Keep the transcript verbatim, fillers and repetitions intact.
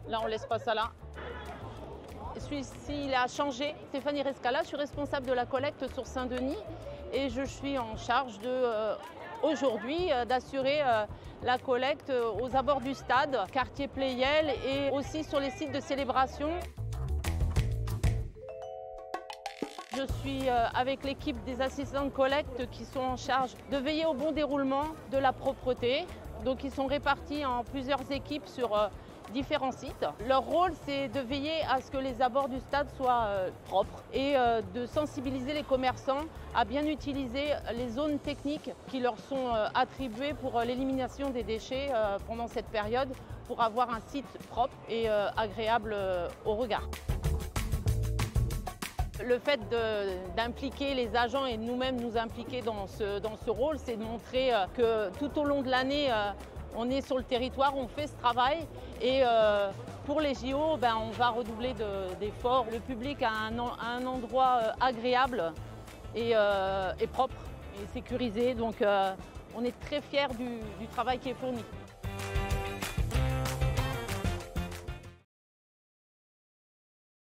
Là, on laisse pas ça là. Celui-ci, il a changé. Stéphanie Rescala, je suis responsable de la collecte sur Saint-Denis et je suis en charge de, euh, aujourd'hui euh, d'assurer euh, la collecte aux abords du stade, quartier Pleyel et aussi sur les sites de célébration. Je suis euh, avec l'équipe des assistants de collecte qui sont en charge de veiller au bon déroulement de la propreté. Donc ils sont répartis en plusieurs équipes sur euh, différents sites. Leur rôle, c'est de veiller à ce que les abords du stade soient euh, propres et euh, de sensibiliser les commerçants à bien utiliser les zones techniques qui leur sont euh, attribuées pour euh, l'élimination des déchets euh, pendant cette période pour avoir un site propre et euh, agréable euh, au regard. Le fait d'impliquer les agents et nous-mêmes nous impliquer dans ce, dans ce rôle, c'est de montrer euh, que tout au long de l'année, euh, on est sur le territoire, on fait ce travail et euh, pour les J O, ben, on va redoubler d'efforts. Le public a un, a un endroit euh, agréable et, euh, et propre et sécurisé, donc euh, on est très fiers du, du travail qui est fourni.